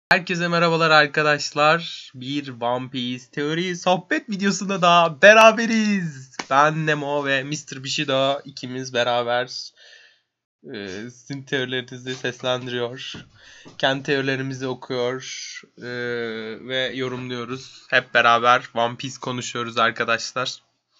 Herkese merhabalar arkadaşlar. Bir One Piece teori sohbet videosunda da beraberiz. Ben Nemo ve Mr. Bishido ikimiz beraber sizin teorilerinizi seslendiriyor. Kendi teorilerimizi okuyor ve yorumluyoruz. Hep beraber One Piece konuşuyoruz arkadaşlar.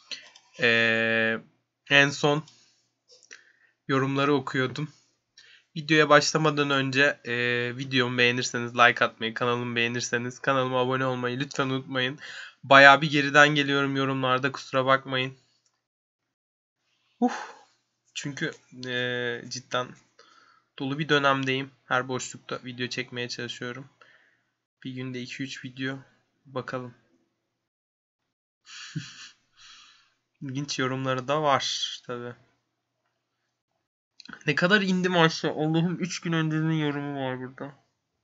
En son yorumları okuyordum. Videoya başlamadan önce videomu beğenirseniz like atmayı, kanalımı beğenirseniz kanalıma abone olmayı lütfen unutmayın. Bayağı bir geriden geliyorum yorumlarda, kusura bakmayın. Çünkü cidden dolu bir dönemdeyim. Her boşlukta video çekmeye çalışıyorum. Bir günde 2-3 video bakalım. İlginç yorumları da var tabii. Ne kadar indim aşağı. Allah'ım 3 gün önceden yorumu var burada.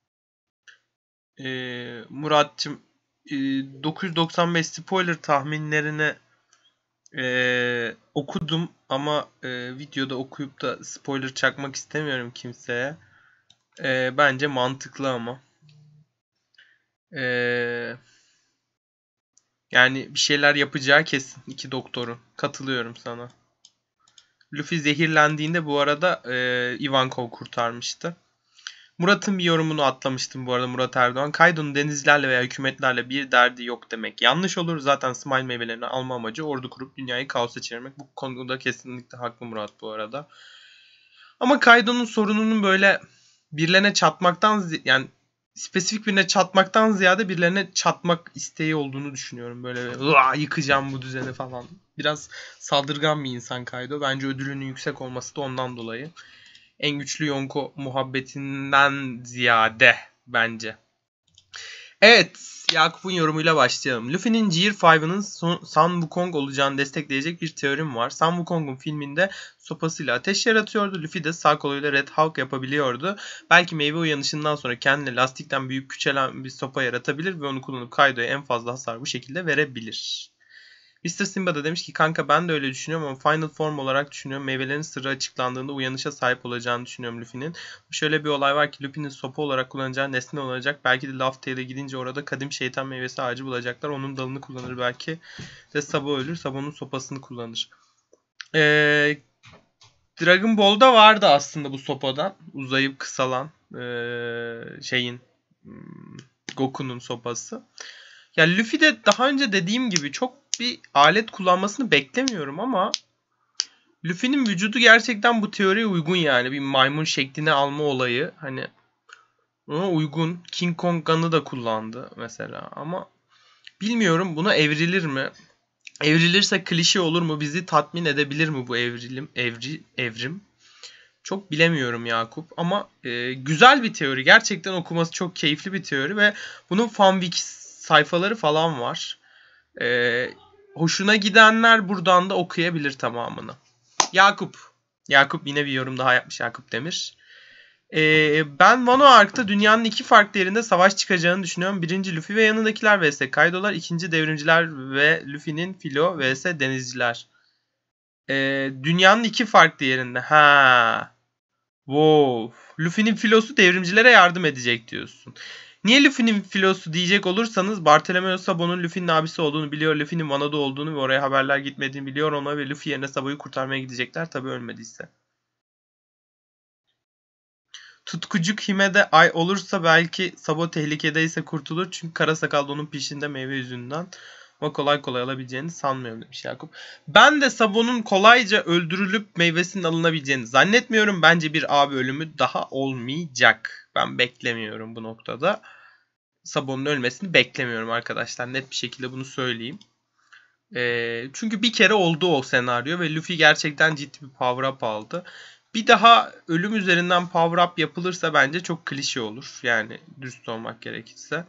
Murat'cığım 995 spoiler tahminlerini okudum ama videoda okuyup da spoiler çakmak istemiyorum kimseye. Bence mantıklı ama. Yani bir şeyler yapacağı kesin iki doktorun. Katılıyorum sana. Luffy zehirlendiğinde bu arada Ivankov kurtarmıştı. Murat'ın bir yorumunu atlamıştım bu arada, Murat Erdoğan. Kaido'nun denizcilerle veya hükümetlerle bir derdi yok demek yanlış olur. Zaten Smile meyvelerini alma amacı ordu kurup dünyayı kaosa çevirmek. Bu konuda kesinlikle haklı Murat bu arada. Ama Kaido'nun sorununun böyle birilerine çatmaktan, yani spesifik birine çatmaktan ziyade birilerine çatmak isteği olduğunu düşünüyorum. Böyle yıkacağım bu düzeni falan. Biraz saldırgan bir insan Kaido. Bence ödülünün yüksek olması da ondan dolayı. En güçlü Yonko muhabbetinden ziyade bence. Evet, Yakup'un yorumuyla başlayalım. Luffy'nin Gear 5'ının Sun Wukong olacağını destekleyecek bir teorim var. Sun Wukong'un filminde sopasıyla ateş yaratıyordu. Luffy de sağ koluyla Red Hawk yapabiliyordu. Belki meyve uyanışından sonra kendine lastikten büyük küçelen bir sopa yaratabilir ve onu kullanıp Kaido'ya en fazla hasar bu şekilde verebilir. Mr. Simba da demiş ki kanka ben de öyle düşünüyorum ama Final Form olarak düşünüyorum. Meyvelerin sırrı açıklandığında uyanışa sahip olacağını düşünüyorum Luffy'nin. Şöyle bir olay var ki Luffy'nin sopa olarak kullanacağı nesne olacak. Belki de Laugh Tale'e gidince orada kadim şeytan meyvesi ağacı bulacaklar. Onun dalını kullanır belki de Sabo ölür. Sabo'nun sopasını kullanır. Dragon Ball'da vardı aslında bu sopadan. Uzayıp kısalan Goku'nun sopası. Ya Luffy'de daha önce dediğim gibi çok bir alet kullanmasını beklemiyorum ama Luffy'nin vücudu gerçekten bu teoriye uygun yani. Bir maymun şeklini alma olayı hani ona uygun. King Kong Gun'ı da kullandı mesela ama bilmiyorum buna evrilir mi? Evrilirse klişe olur mu? Bizi tatmin edebilir mi bu evrim? Çok bilemiyorum Yakup ama güzel bir teori. Gerçekten okuması çok keyifli bir teori ve bunun fanwiki sayfaları falan var. Hoşuna gidenler buradan da okuyabilir tamamını. Yakup yine bir yorum daha yapmış, Yakup Demir. Ben Wano Ark'ta dünyanın iki farklı yerinde savaş çıkacağını düşünüyorum. Birinci Luffy ve yanındakiler vs Kaido'lar. İkinci devrimciler ve Luffy'nin filo vs denizciler. Dünyanın iki farklı yerinde. Wow. Luffy'nin filosu devrimcilere yardım edecek diyorsun. Niye Luffy'nin filosu diyecek olursanız Bartolomeo Sabo'nun Luffy'nin abisi olduğunu biliyor. Luffy'nin Wano'da olduğunu ve oraya haberler gitmediğini biliyor. Ona ve Luffy yerine Sabo'yu kurtarmaya gidecekler. Tabi ölmediyse. Tutkucuk Hime'de ay olursa belki Sabo tehlikedeyse kurtulur. Çünkü kara sakal onun peşinde meyve yüzünden. Ama kolay kolay alabileceğini sanmıyorum demiş Yakup. Ben de Sabo'nun kolayca öldürülüp meyvesinin alınabileceğini zannetmiyorum. Bence bir abi ölümü daha olmayacak. Ben beklemiyorum bu noktada. Sabo'nun ölmesini beklemiyorum arkadaşlar. Net bir şekilde bunu söyleyeyim. Çünkü bir kere oldu o senaryo ve Luffy gerçekten ciddi bir power up aldı. Bir daha ölüm üzerinden power up yapılırsa bence çok klişe olur. Yani dürüst olmak gerekirse.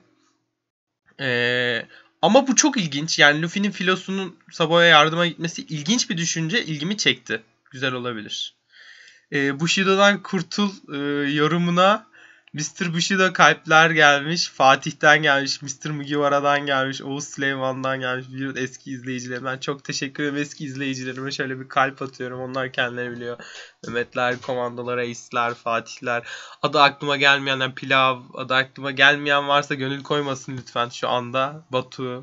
Ama bu çok ilginç. Yani Luffy'nin filosunun Sabo'ya yardıma gitmesi ilginç bir düşünce. İlgimi çekti. Güzel olabilir. Bushido'dan kurtul yorumuna Mr. Bushido kalpler gelmiş. Fatih'ten gelmiş. Mr. Mugiwara'dan gelmiş. Oğuz Süleyman'dan gelmiş. Bir eski izleyicilerimden çok teşekkür ederim. Eski izleyicilerime şöyle bir kalp atıyorum. Onlar kendileri biliyor. Mehmetler, Komandolar, Ace'ler, Fatih'ler. Adı aklıma gelmeyenler, Pilav. Adı aklıma gelmeyen varsa gönül koymasın lütfen şu anda. Batu.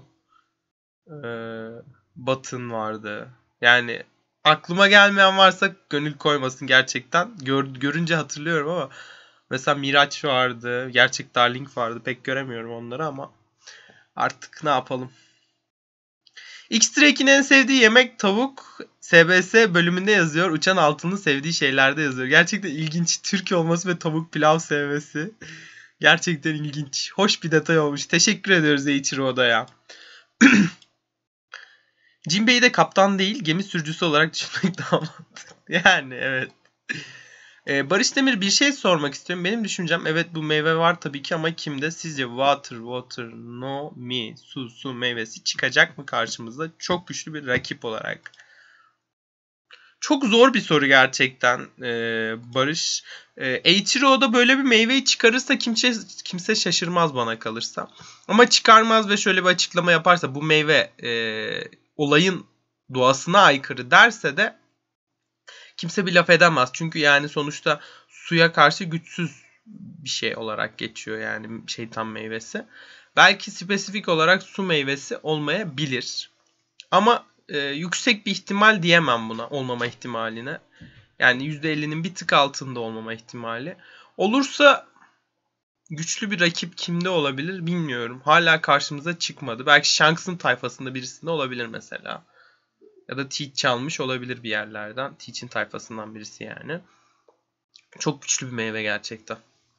Batın vardı. Yani aklıma gelmeyen varsa gönül koymasın gerçekten. Görünce hatırlıyorum ama mesela Miraç vardı, Gerçek Darling vardı. Pek göremiyorum onları ama artık ne yapalım. X-Drake'in en sevdiği yemek tavuk. SBS bölümünde yazıyor. Uçan Altun'un sevdiği şeylerde yazıyor. Gerçekten ilginç. Türk olması ve tavuk pilav sevmesi. Gerçekten ilginç. Hoş bir detay olmuş. Teşekkür ediyoruz Eiichiro Oda'ya. Jinbei'yi de kaptan değil, gemi sürücüsü olarak düşünmek daha mantıklı. Yani evet. Barış Demir bir şey sormak istiyorum. Benim düşüncem evet bu meyve var tabii ki ama kimde? Sizce water, no, mi, su meyvesi çıkacak mı karşımızda? Çok güçlü bir rakip olarak. Çok zor bir soru gerçekten Barış. Eiichiro'da böyle bir meyveyi çıkarırsa kimse şaşırmaz bana kalırsa. Ama çıkarmaz ve şöyle bir açıklama yaparsa bu meyve olayın doğasına aykırı derse de kimse bir laf edemez. Çünkü yani sonuçta suya karşı güçsüz bir şey olarak geçiyor yani şeytan meyvesi. Belki spesifik olarak su meyvesi olmayabilir. Ama yüksek bir ihtimal diyemem buna olmama ihtimaline. Yani %50'nin bir tık altında olmama ihtimali. Olursa güçlü bir rakip kimde olabilir bilmiyorum. Hala karşımıza çıkmadı. Belki Shanks'ın tayfasında birisinde olabilir mesela. Ya da Teach çalmış olabilir bir yerlerden. Teach'in tayfasından birisi yani. Çok güçlü bir meyve gerçekten.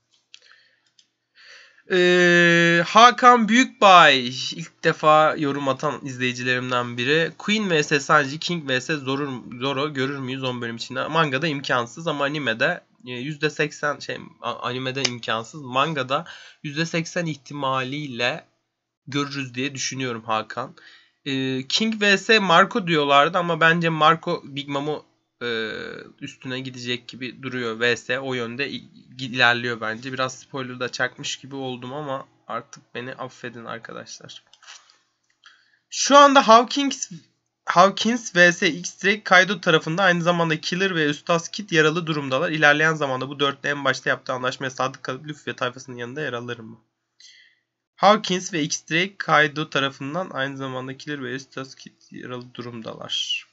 Hakan Büyükbay ilk defa yorum atan izleyicilerimden biri. Queen vs Sanji, King vs Zoro görür müyüz 10 bölüm içinde? Mangada imkansız ama animede %80 animede imkansız. Mangada %80 ihtimaliyle görürüz diye düşünüyorum Hakan. King vs Marco diyorlardı ama bence Marco Big Mom'u üstüne gidecek gibi duruyor. vs o yönde ilerliyor bence. Biraz spoiler da çakmış gibi oldum ama artık beni affedin arkadaşlar. Şu anda Hawkins vs X-Drake Kaido tarafında aynı zamanda Killer ve Ustaz Kid yaralı durumdalar. İlerleyen zamanda bu dörtlü en başta yaptığı anlaşmaya sadık kalıp Luffy ve tayfasının yanında yer alır mı? Hawkins ve X-Drake Kaido tarafından aynı zamanda Killer ve Ustaz Kid yaralı durumdalar.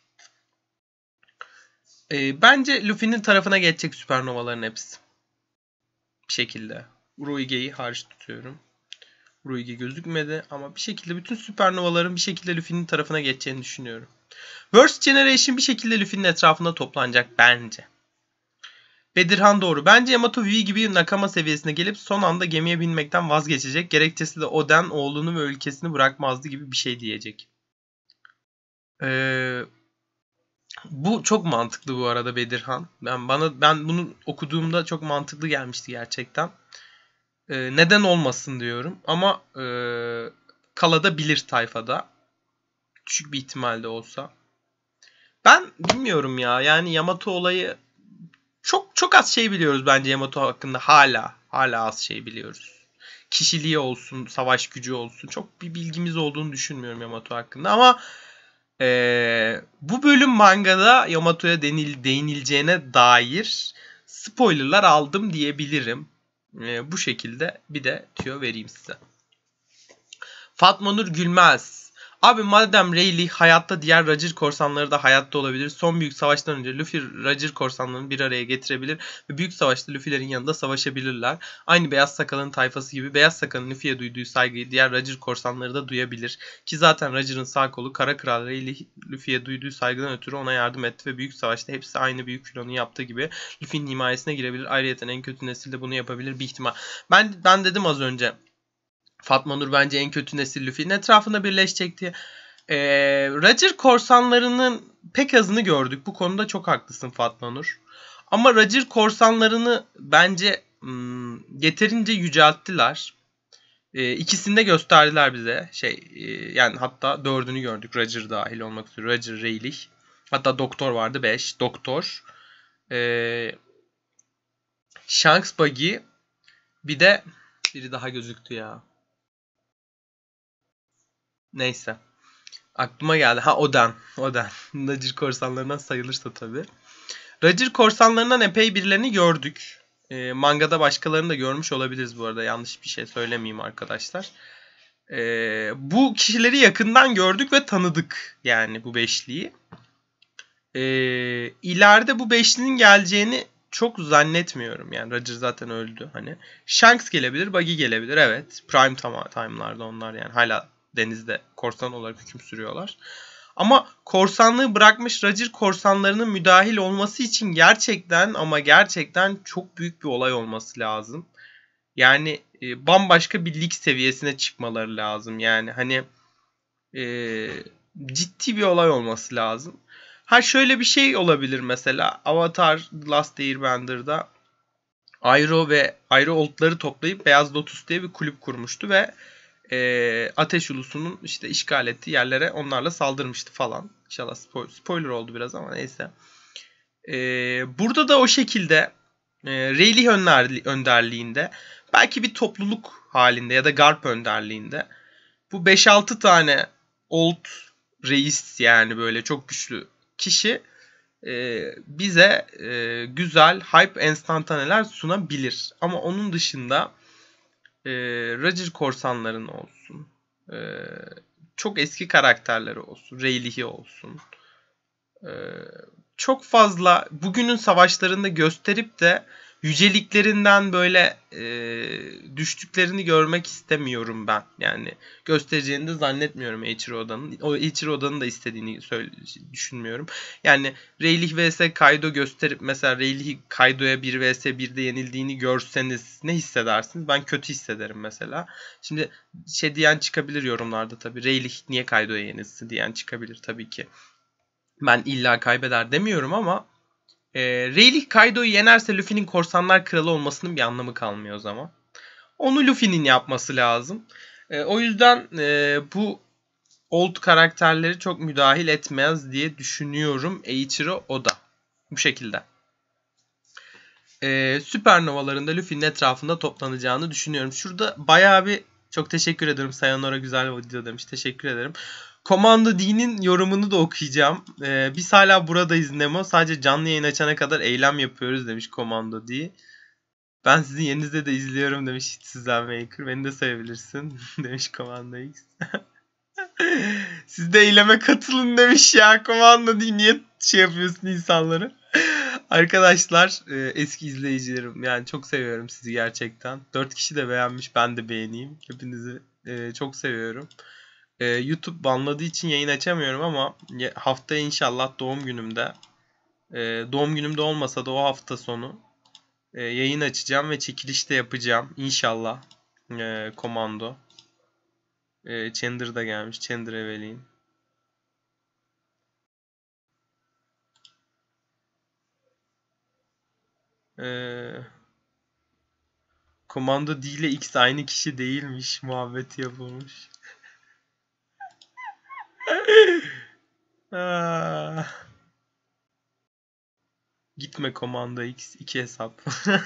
Bence Luffy'nin tarafına geçecek süpernovaların hepsi. Bir şekilde. Uruige'yi hariç tutuyorum. Uruige gözükmedi ama bir şekilde bütün süpernovaların bir şekilde Luffy'nin tarafına geçeceğini düşünüyorum. Worst Generation bir şekilde Luffy'nin etrafında toplanacak bence. Bedirhan doğru. Bence Yamato V gibi Nakama seviyesine gelip son anda gemiye binmekten vazgeçecek. Gerekçesi de Oden oğlunu ve ülkesini bırakmazdı gibi bir şey diyecek. Bu çok mantıklı bu arada Bedirhan. Ben bunu okuduğumda çok mantıklı gelmişti gerçekten. Neden olmasın diyorum. Ama kalabilir tayfada. Düşük bir ihtimalde olsa. Ben bilmiyorum ya. Yani Yamato olayı çok az şey biliyoruz bence Yamato hakkında. Hala az şey biliyoruz. Kişiliği olsun, savaş gücü olsun. Çok bir bilgimiz olduğunu düşünmüyorum Yamato hakkında. Ama bu bölüm mangada Yamato'ya değinileceğine dair spoilerlar aldım diyebilirim. Bu şekilde bir de tüyo vereyim size. Fatma Nur Gülmez. Abi madem Rayleigh hayatta diğer Roger korsanları da hayatta olabilir. Son büyük savaştan önce Luffy Roger korsanlarını bir araya getirebilir ve büyük savaşta Luffy'lerin yanında savaşabilirler. Aynı Beyaz Sakal'ın tayfası gibi Beyaz Sakal'ın Luffy'ye duyduğu saygıyı diğer Roger korsanları da duyabilir. Ki zaten Roger'ın sağ kolu Kara Kral Rayleigh Luffy'ye duyduğu saygıdan ötürü ona yardım etti ve büyük savaşta hepsi aynı büyük filonun yaptığı gibi Luffy'nin himayesine girebilir. Ayrıca en kötü nesil de bunu yapabilir bir ihtimal. Ben dedim az önce. Fatma Nur bence en kötü nesil Luffy'nin etrafında birleşecek diye. Roger korsanlarının pek azını gördük. Bu konuda çok haklısın Fatma Nur. Ama Roger korsanlarını bence yeterince yücelttiler. İkisini de gösterdiler bize. Yani hatta dördünü gördük. Roger dahil olmak üzere. Roger, Rayleigh. Hatta Doktor vardı 5. Doktor. Shanks, Buggy. Bir de biri daha gözüktü ya. Neyse. Aklıma geldi. Ha, Oden. Oden. Roger korsanlarından sayılırsa tabii. Roger korsanlarından epey birilerini gördük. Mangada başkalarını da görmüş olabiliriz bu arada. Yanlış bir şey söylemeyeyim arkadaşlar. Bu kişileri yakından gördük ve tanıdık. Yani bu beşliyi. İleride bu beşlinin geleceğini çok zannetmiyorum. Yani Roger zaten öldü. Hani Shanks gelebilir, Buggy gelebilir. Evet. Prime time'larda onlar yani hala denizde korsan olarak hüküm sürüyorlar. Ama korsanlığı bırakmış Roger korsanlarının müdahil olması için gerçekten ama gerçekten çok büyük bir olay olması lazım. Yani bambaşka bir lig seviyesine çıkmaları lazım. Yani hani ciddi bir olay olması lazım. Ha, şöyle bir şey olabilir mesela. Avatar The Last Airbender'da Iroh Old'ları toplayıp Beyaz Lotus diye bir kulüp kurmuştu ve Ateş Ulusu'nun işte işgal ettiği yerlere onlarla saldırmıştı falan. İnşallah spoiler oldu biraz ama neyse. Burada da o şekilde Rayleigh önderliğinde belki bir topluluk halinde ya da Garp önderliğinde bu 5-6 tane old reis yani böyle çok güçlü kişi bize güzel hype enstantaneler sunabilir. Ama onun dışında Roger korsanların olsun. Çok eski karakterleri olsun. Rayleigh'i olsun. Çok fazla bugünün savaşlarında gösterip de yüceliklerinden böyle düştüklerini görmek istemiyorum ben. Yani göstereceğini de zannetmiyorum Eiichiro Oda'nın. O Eiichiro Oda'nın da istediğini düşünmüyorum. Yani Rayleigh vs Kaido gösterip mesela Rayleigh Kaido'ya 1 vs 1'de yenildiğini görseniz ne hissedersiniz? Ben kötü hissederim mesela. Şimdi şey diyen çıkabilir yorumlarda tabii. Rayleigh niye Kaido'ya yenilsin diyen çıkabilir tabii ki. Ben illa kaybeder demiyorum ama Rayleigh Kaido'yu yenerse Luffy'nin korsanlar kralı olmasının bir anlamı kalmıyor o zaman. Onu Luffy'nin yapması lazım. O yüzden bu old karakterleri çok müdahil etmez diye düşünüyorum Eiichiro Oda. Bu şekilde. Süpernovalarında Luffy'nin etrafında toplanacağını düşünüyorum. Şurada bayağı bir çok teşekkür ederim. Sayonara güzel bir video demiş. Teşekkür ederim. Commando D'nin yorumunu da okuyacağım. Biz hala buradayız Nemo. Sadece canlı yayın açana kadar eylem yapıyoruz demiş Commando D. Ben sizin yerinizde de izliyorum demiş Hitsuzan Maker. Beni de sayabilirsin demiş Commando X. Siz de eyleme katılın demiş ya Commando D. Niye şey yapıyorsun insanları? Arkadaşlar eski izleyicilerim yani çok seviyorum sizi gerçekten. 4 kişi de beğenmiş, ben de beğeneyim. Hepinizi çok seviyorum. YouTube banladığı için yayın açamıyorum ama haftaya inşallah doğum günümde doğum günümde olmasa da o hafta sonu yayın açacağım ve çekiliş de yapacağım inşallah. Komando. Chandler da gelmiş. Chandler Evelyn. Komando D ile X aynı kişi değilmiş. Muhabbeti yapılmış. Gitme Komando X. 2 hesap.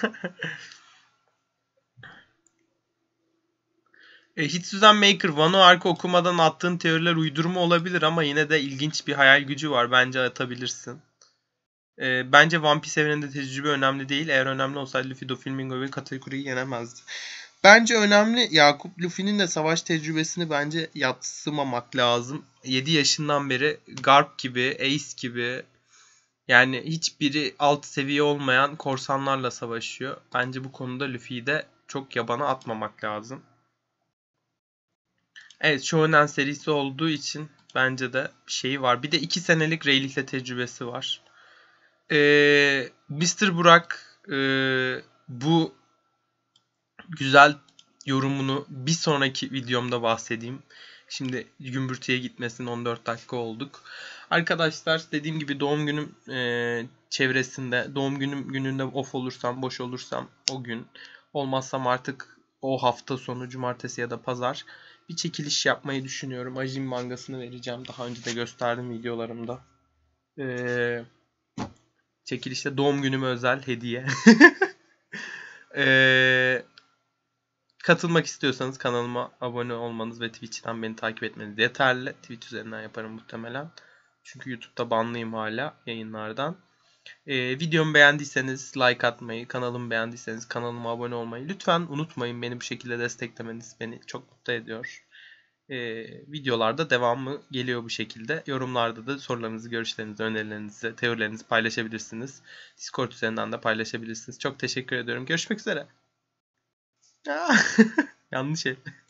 Hitsuzan Maker, Wano Ark okumadan attığın teoriler uydurma olabilir ama yine de ilginç bir hayal gücü var. Bence atabilirsin. Bence One Piece evreninde tecrübe önemli değil. Eğer önemli olsaydı Luffy, Doflamingo ve Katakuri'yi yenemezdi. Bence önemli. Yakup Luffy'nin de savaş tecrübesini bence yadsımamak lazım. 7 yaşından beri Garp gibi, Ace gibi yani hiçbiri alt seviye olmayan korsanlarla savaşıyor. Bence bu konuda Luffy'yi de çok yabana atmamak lazım. Evet, Shonen serisi olduğu için bence de bir şeyi var. Bir de 2 senelik Rayleigh'le tecrübesi var. Mr. Burak bu güzel yorumunu bir sonraki videomda bahsedeyim. Şimdi gümbürtüye gitmesin, 14 dakika olduk. Arkadaşlar dediğim gibi doğum günüm çevresinde, doğum günüm gününde off olursam, boş olursam o gün, olmazsam artık o hafta sonu cumartesi ya da pazar bir çekiliş yapmayı düşünüyorum. Ajin mangasını vereceğim. Daha önce de gösterdim videolarımda. Çekilişte doğum günüme özel hediye. Katılmak istiyorsanız kanalıma abone olmanız ve Twitch'ten beni takip etmeniz yeterli. Twitch üzerinden yaparım muhtemelen. Çünkü YouTube'da banlıyım hala yayınlardan. Videomu beğendiyseniz like atmayı, kanalımı beğendiyseniz kanalıma abone olmayı lütfen unutmayın. Beni bu şekilde desteklemeniz beni çok mutlu ediyor. Videolarda devamı geliyor bu şekilde. Yorumlarda da sorularınızı, görüşlerinizi, önerilerinizi, teorilerinizi paylaşabilirsiniz. Discord üzerinden de paylaşabilirsiniz. Çok teşekkür ediyorum. Görüşmek üzere. Yanlış şey.